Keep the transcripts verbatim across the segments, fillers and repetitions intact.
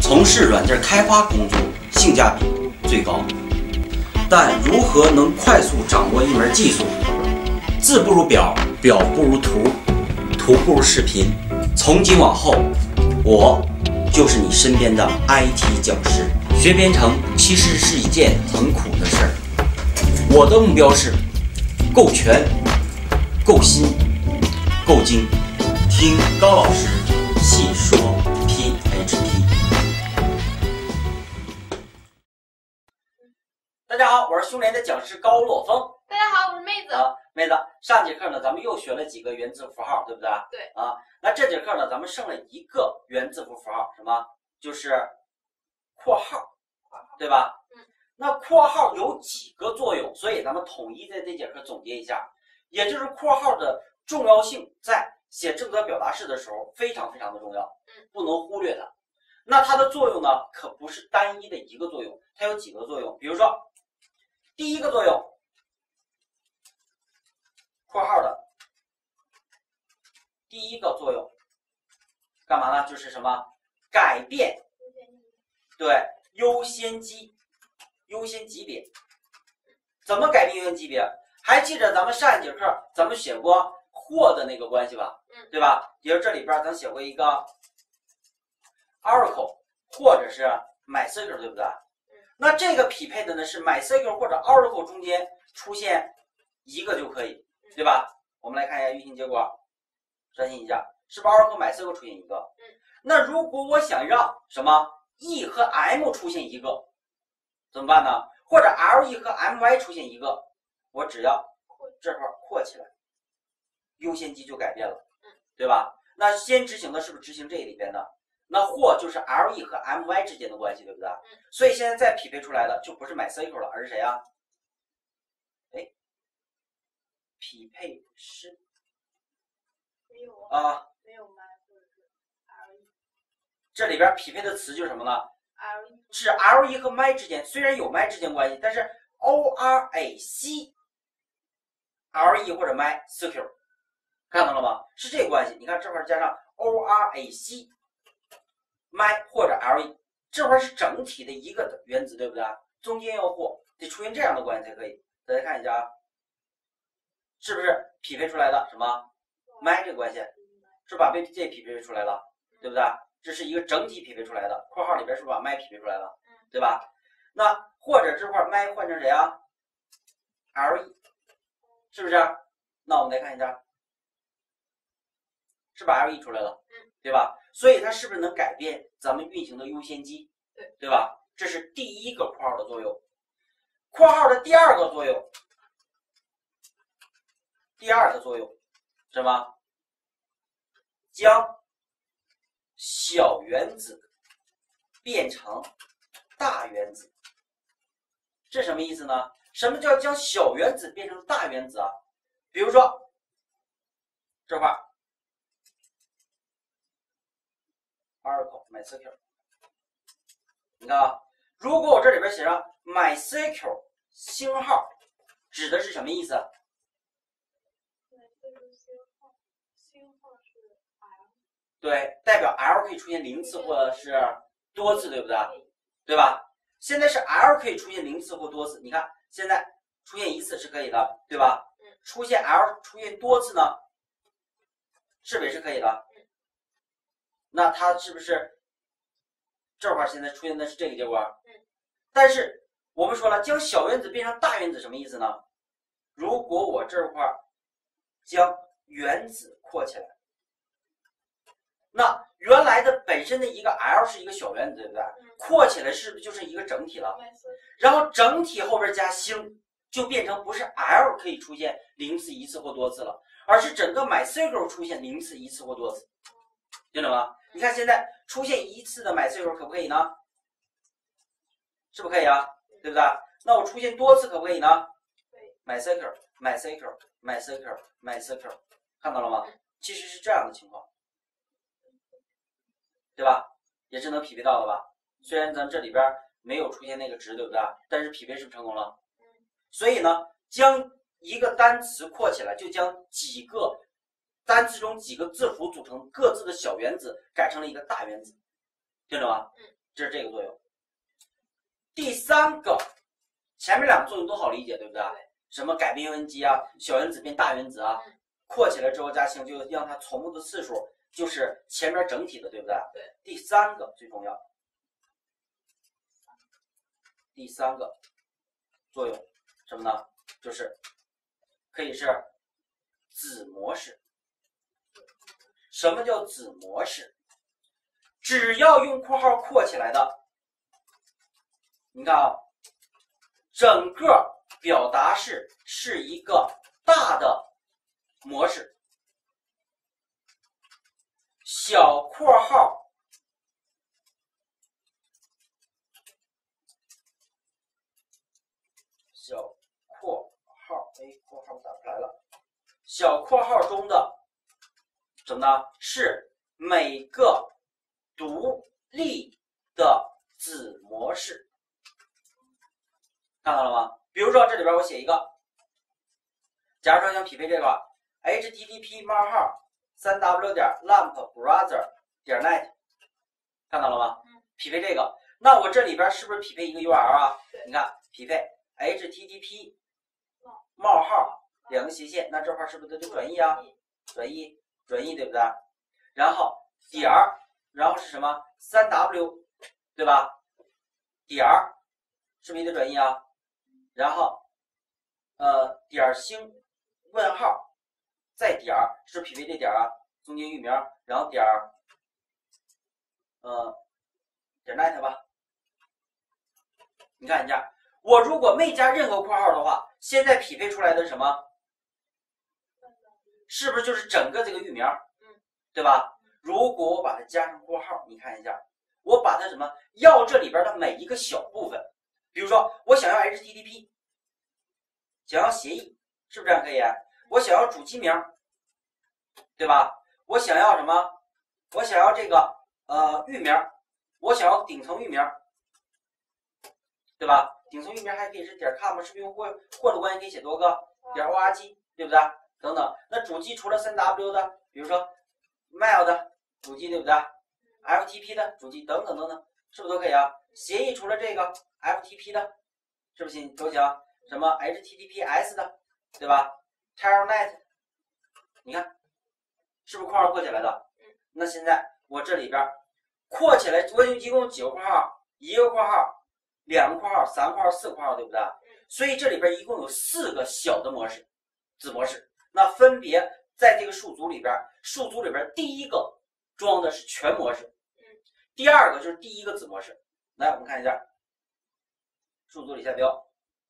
从事软件开发工作性价比最高。但如何能快速掌握一门技术？字不如表，表不如图，图不如视频。从今往后，我就是你身边的 I T 讲师。学编程其实是一件很苦的事儿，我的目标是够全、够新、够精。听高老师细说 P H P。大家好，我是兄联的讲师高洛峰。 大家好，我是妹子。 啊，妹子，上节课呢，咱们又学了几个元字符号，对不对？ 对。 啊，那这节课呢，咱们剩了一个元字符符号，什么？就是括号，对吧？ 嗯。 那括号有几个作用？所以咱们统一在这节课总结一下，也就是括号的重要性，在写正则表达式的时候非常非常的重要， 嗯，不能忽略它。那它的作用呢，可不是单一的一个作用，它有几个作用。比如说，第一个作用，括号的第一个作用，干嘛呢？就是什么？改变，对，优先级，优先级别。怎么改变优先级别？还记得咱们上一节课咱们写过或的那个关系吧？ 嗯， 对吧？也就是这里边咱写过一个 Oracle 或者是 MySQL， 对不对？ 嗯， 那这个匹配的呢是 MySQL 或者 Oracle 中间出现一个就可以，对吧？我们来看一下运行结果，刷新一下，是不是 Oracle MySQL 出现一个？ 嗯，那如果我想让什么 E 和 M 出现一个，怎么办呢？或者 L E 和 M Y 出现一个，我只要这块括起来，优先级就改变了，对吧？那先执行的是不是执行这里边的？那或就是 L E 和 M Y 之间的关系，对不对？所以现在再匹配出来的就不是 MySQL 了，而是谁啊？哎，匹配是没有啊， 没有 my 或者是 L E， 这里边匹配的词就是什么呢 ？L E 是 L E 和 my 之间，虽然有 my 之间关系，但是 O R A C L E 或者 MySQL， 看到了吗？是这个关系。你看这块加上 O R A C My 或者 L E， 这块是整体的一个原子，对不对？中间要或得出现这样的关系才可以。大家看一下啊，是不是匹配出来的什么 My 这个关系？是把被这匹配出来了，对不对？这是一个整体匹配出来的，括号里边是不是把 My 匹配出来了，对吧？那或者这块 My 换成谁啊 ？L E， 是不是？那我们来看一下，是把 L E 出来了，对吧？所以它是不是能改变咱们运行的优先级？ 对， 对吧？这是第一个括号的作用。括号的第二个作用，第二个作用什么？将小原子变成大原子。这什么意思呢？什么叫将小原子变成大原子啊？比如说这块 Oracle MySQL， 你看啊，如果我这里边写上 MySQL 星号，指的是什么意思？对，代表 L 可以出现零次或者是多次，对不对？对吧？现在是 L 可以出现零次或多次，你看现在出现一次是可以的，对吧？出现 L 出现多次呢，是不是也是可以的？那它是不是这块现在出现的是这个结果？但是我们说了，将小原子变成大原子什么意思呢？如果我这块将原子括起来，那原来的本身的一个 L 是一个小原子，对不对？括起来是不是就是一个整体了？然后整体后边加星，就变成不是 L 可以出现零次、一次或多次了，而是整个 MySQL 出现零次、一次或多次，听懂吗？你看现在出现一次的 MySQL 可不可以呢？是不是可以啊？对不对？那我出现多次可不可以呢？ MySQL MySQL MySQL MySQL， 看到了吗？其实是这样的情况，对吧？也是能匹配到的吧？虽然咱这里边没有出现那个值，对不对？但是匹配是不是成功了？所以呢，将一个单词括起来，就将几个单词中几个字符组成各自的小原子改成了一个大原子，听懂吗？ 这是这个作用。第三个，前面两个作用都好理解，对不对？ 对什么改变原子啊，小原子变大原子啊， 嗯、 扩起来之后加氢，就让它重复的次数就是前面整体的，对不对？ 对。 第三个最重要，第三个作用什么呢？就是可以是子模式。什么叫子模式？只要用括号括起来的，你看啊，整个表达式是一个大的模式，小括号小括号哎，括号打不出来了。小括号中的什么呢？是每个独立的子模式，看到了吗？比如说这里边我写一个，假如说想匹配这个 H T T P 冒号 三 W 点 lamp browser 点 net， 看到了吗？匹配这个，那我这里边是不是匹配一个 U R L 啊？你看匹配 H T T P 冒号两个斜线，那这块是不是都转译啊？转译转译对不对？然后点儿，然后是什么 ？三 W 对吧？点儿是不是也得转译啊？然后呃点儿星问号再点儿，是匹配这点儿啊？中间域名，然后点儿呃点 net 吧。你看一下，我如果没加任何括号的话，现在匹配出来的什么？是不是就是整个这个域名？对吧？如果我把它加上括号，你看一下，我把它什么要这里边的每一个小部分，比如说我想要 H T T P， 想要协议，是不是这样可以？我想要主机名，对吧？我想要什么？我想要这个呃域名，我想要顶层域名，对吧？顶层域名还可以是点 com， 是不是用或或的关系可以写多个点 org， 对不对？等等。那主机除了 三 W 的，比如说 mail 的主机，对不对 ？F T P 的主机等等等等，是不是都可以啊？协议除了这个 F T P 的，是不是都行？什么 H T T P S 的，对吧 ？Telnet， 你看是不是括号括起来的？那现在我这里边括起来，我一共几个括号？一个括号，两个括号，三个括号，四个括号，对不对？所以这里边一共有四个小的模式，子模式。那分别在这个数组里边，数组里边第一个装的是全模式，第二个就是第一个子模式。来，我们看一下数组里下标，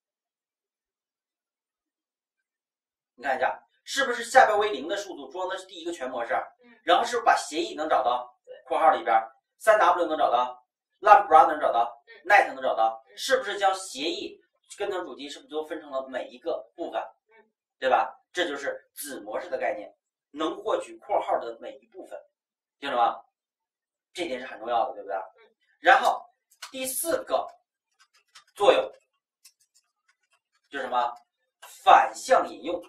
你看一下是不是下标为零的数组装的是第一个全模式？然后是不是把协议能找到？括号里边 三 W 能找到 ，lamp browser 能找到 ，net 能找到，是不是将协议跟等主机是不是都分成了每一个部分？对吧？这就是子模式的概念，能获取括号的每一部分，听着吗？这点是很重要的，对不对？然后第四个作用就是什么？反向引用。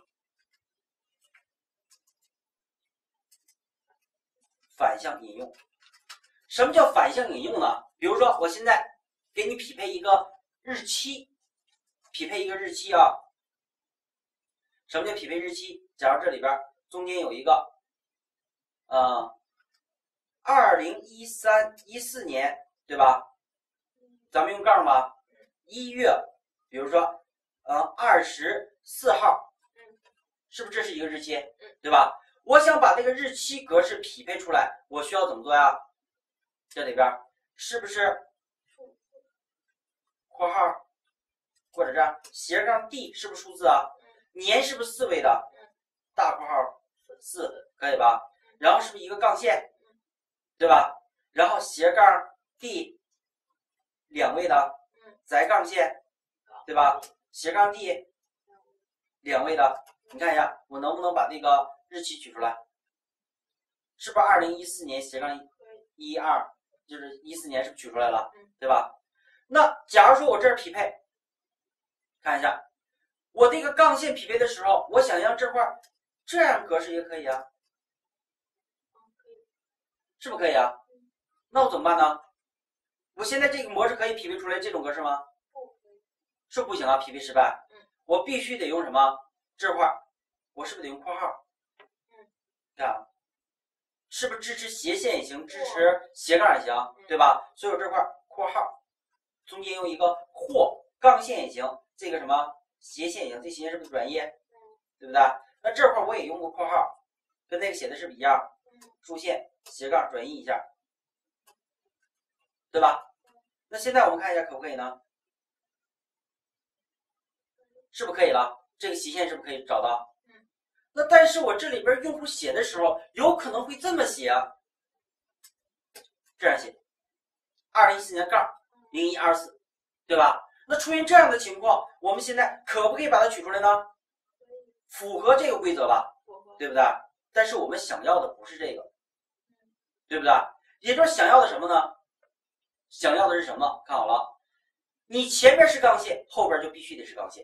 反向引用，什么叫反向引用呢？比如说，我现在给你匹配一个日期，匹配一个日期啊。什么叫匹配日期？假如这里边中间有一个，呃，二零一三一四年，对吧？咱们用杠吧，一月，比如说，呃，二十四号，是不是这是一个日期？对吧？我想把这个日期格式匹配出来，我需要怎么做呀？这里边是不是括号或者这样斜杠 D 是不是数字啊？年是不是四位的？大括号四可以吧？然后是不是一个杠线，对吧？然后斜杠 D 两位的，再杠线，对吧？斜杠 D 两位的，你看一下，我能不能把这个日期取出来？是不是二零一四年斜杠一二，就是一四年是不是取出来了？对吧？那假如说我这儿匹配，看一下，我这个杠线匹配的时候，我想让这块这样格式也可以啊，是不是可以啊？那我怎么办呢？ 我现在这个模式可以匹配出来这种格式吗？ 不可以。 是不行啊，匹配失败。 嗯。 我必须得用什么？这块儿，我是不是得用括号？ 嗯。 看啊，是不是支持斜线也行，支持斜杠也行，对吧？所以我这块括号，中间用一个或杠线也行，这个什么斜线也行，这斜线是不是转义？ 嗯。对不对？那这块我也用个括号，跟那个写的是不是一样？竖线斜杠转移一下，对吧？那现在我们看一下可不可以呢？是不是可以了？这个斜线是不是可以找到？那但是我这里边用户写的时候，有可能会这么写啊，这样写，二零一四年杠零一二四，对吧？那出现这样的情况，我们现在可不可以把它取出来呢？符合这个规则吧，对不对？但是我们想要的不是这个，对不对？也就是想要的什么呢？想要的是什么？看好了，你前边是杠线，后边就必须得是杠线。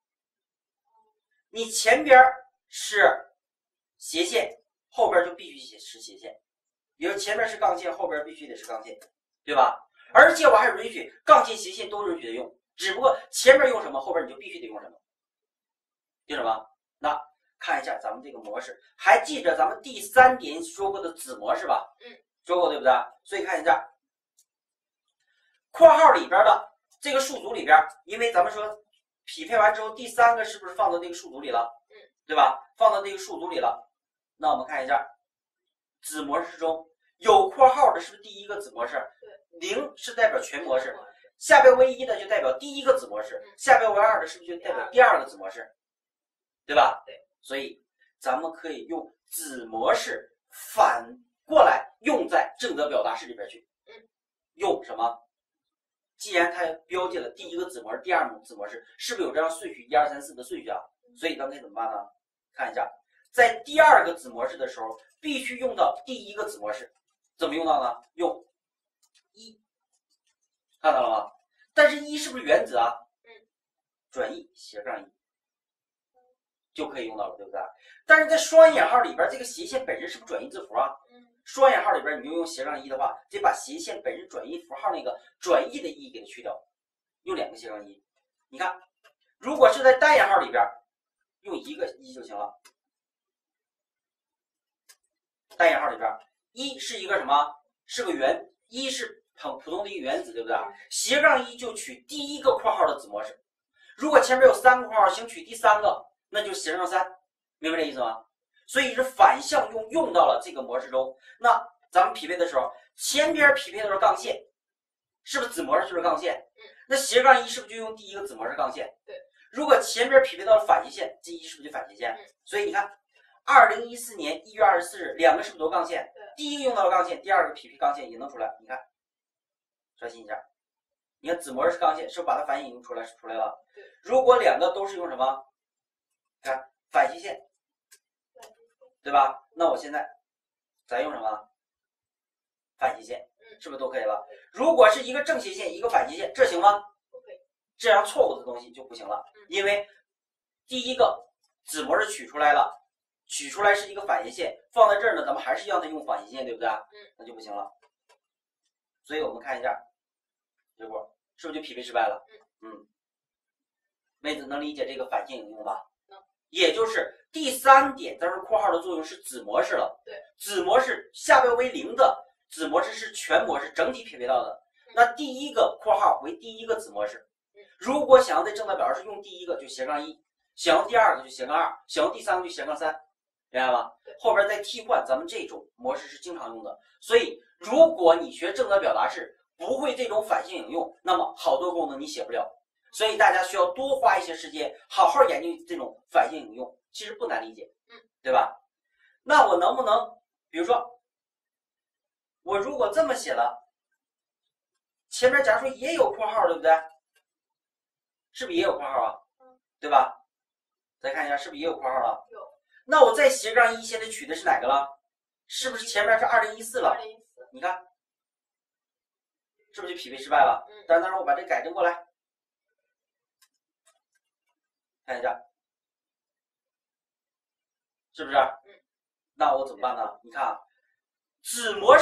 你前边是斜线，后边就必须是斜线。也就是前边是杠线，后边必须得是杠线，对吧？而且我还允许杠线、斜线都允许的用，只不过前面用什么，后边你就必须得用什么，听什么？那看一下咱们这个模式，还记着咱们第三点说过的子模式吧？ 嗯， 说过对不对？所以看一下括号里边的这个数组里边，因为咱们说匹配完之后，第三个是不是放到这个数组里了？ 嗯， 对吧？放到这个数组里了。那我们看一下子模式中有括号的是不是第一个子模式？ 对， 零是代表全模式，下边为一的就代表第一个子模式，下边为二的是不是就代表第二个子模式？对吧？ 对， 所以咱们可以用子模式反过来用在正则表达式里边去。 嗯， 用什么？既然它标记了第一个子模式、第二种子模式，是不是有这样顺序一二三四的顺序啊？所以咱们可以怎么办呢？看一下，在第二个子模式的时候，必须用到第一个子模式，怎么用到呢？用一，看到了吗？但是一是不是原子啊？ 嗯， 转义斜杠一就可以用到了，对不对？但是在双引号里边，这个斜线本身是不是转义字符啊？ 嗯， 双引号里边你就用斜杠一的话，得把斜线本身转义符号那个转义的义给它去掉，用两个斜杠一。你看，如果是在单引号里边，用一个一就行了。单引号里边，一是一个什么？是个原，一是很普通的一个原子，对不对？斜杠一就取第一个括号的子模式。如果前面有三个括号，请取第三个，那就斜杠三，明白这意思吗？所以是反向用用到了这个模式中。那咱们匹配的时候，前边匹配的是杠线，是不是子模式就是杠线？ 嗯， 那斜杠一是不是就用第一个子模式杠线？ 对。 如果前边匹配到了反斜线，这一是不是就反斜线？ 嗯，所以你看。二零一四年一月二十四日，两个是不是都杠线？ 对， 第一个用到了杠线，第二个匹配杠线也能出来。你看，刷新一下，你看子模式是杠线，是不是把它反引用出来出来了？ 对。 如果两个都是用什么？看反斜线，对吧？那我现在咱用什么？反斜线，是不是都可以了？如果是一个正斜线，一个反斜线，这行吗？ 不可以。 这样错误的东西就不行了，因为第一个子模式取出来了。取出来是一个反斜线，放在这儿呢，咱们还是让它用反斜线，对不对？嗯，那就不行了。所以我们看一下结果，是不是就匹配失败了？嗯嗯，妹子能理解这个反线应用吧？ 能。 也就是第三点，咱说括号的作用是子模式了。 对， 子模式下标为零的子模式是全模式整体匹配到的。嗯、那第一个括号为第一个子模式。嗯，如果想要在正则表达式用第一个就斜杠一，想要第二个就斜杠二，想要第三个就斜杠三。明白吗？后边再替换，咱们这种模式是经常用的。所以，如果你学正则表达式不会这种反向引用，那么好多功能你写不了。所以大家需要多花一些时间，好好研究这种反向引用，其实不难理解，嗯，对吧？那我能不能，比如说，我如果这么写了，前面假如说也有括号，对不对？是不是也有括号啊？对吧？再看一下，是不是也有括号了？ 有。 那我在斜杠一现在取的是哪个了？是不是前面是二零一四了？ 二零一四， 你看，是不是就匹配失败了？嗯。但是当时我把这改正过来，看一下，是不是？嗯。那我怎么办呢？你看啊，子模式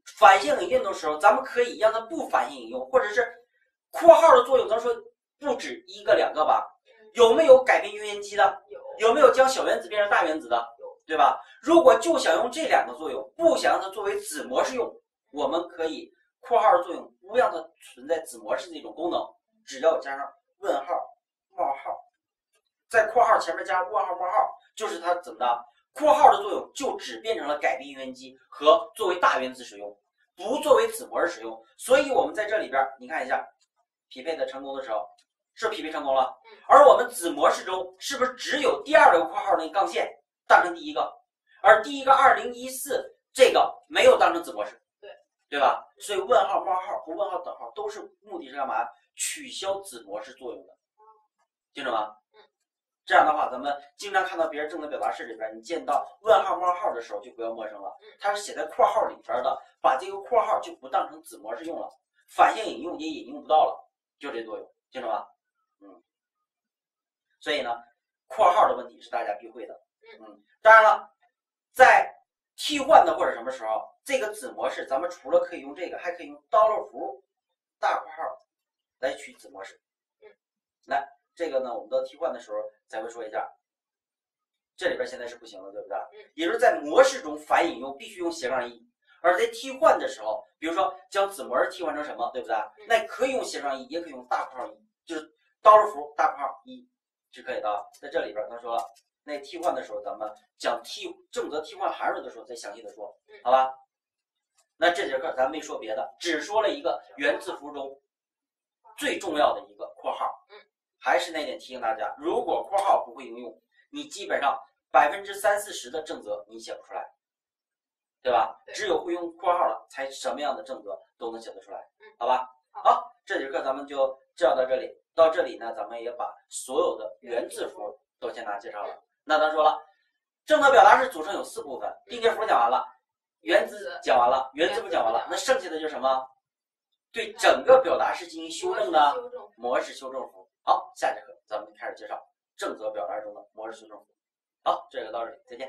反性引用的时候，咱们可以让它不反性引用，或者是括号的作用，咱说不止一个两个吧？有没有改变原元基的？ 有。 有没有将小原子变成大原子的？ 有， 对吧？如果就想用这两个作用，不想让它作为子模式用，我们可以括号的作用不让它存在子模式的一种功能，只要加上问号、冒号，在括号前面加上问号、冒号，就是它怎么的？括号的作用就只变成了改变原元基和作为大原子使用，不作为子模式使用。所以我们在这里边，你看一下，匹配的成功的时候，是匹配成功了。而我们子模式中是不是只有第二个括号那个杠线当成第一个，而第一个二零一四这个没有当成子模式， 对对吧？所以问号、冒号和问号、等号都是目的是干嘛？取消子模式作用的，听懂吗？这样的话，咱们经常看到别人正则表达式里边，你见到问号、冒号的时候就不要陌生了，它是写在括号里边的，把这个括号就不当成子模式用了，反性引用也引用不到了，就这作用，听懂吗？嗯。所以呢，括号的问题是大家必会的。嗯，当然了，在替换的或者什么时候，这个子模式咱们除了可以用这个，还可以用dollar符大括号来取子模式。嗯，来这个呢，我们到替换的时候才会说一下。这里边现在是不行的，对不对？嗯，也就是在模式中反引用必须用斜杠一，而在替换的时候，比如说将子模式替换成什么，对不对？那可以用斜杠一，也可以用大括号一，就是dollar符大括号一。是可以的，在这里边他说了，那替换的时候咱们讲替正则替换函数的时候再详细的说，好吧？那这节课咱没说别的，只说了一个原字符中最重要的一个括号。还是那点提醒大家，如果括号不会应用，你基本上百分之三四十的正则你写不出来，对吧？只有会用括号了，才什么样的正则都能写得出来，好吧？好，这节课咱们就介绍到这里。到这里呢，咱们也把所有的原字符都先大家介绍了。那咱说了，正则表达式组成有四部分，定节符讲完了，原子讲完了，原字符讲完了，那剩下的就是什么？对整个表达式进行修正的模式修正符。好，下节课咱们开始介绍正则表达中的模式修正符。好，这个到这里，再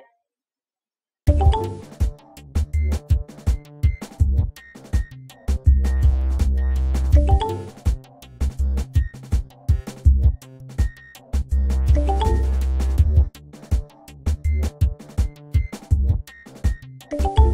见。you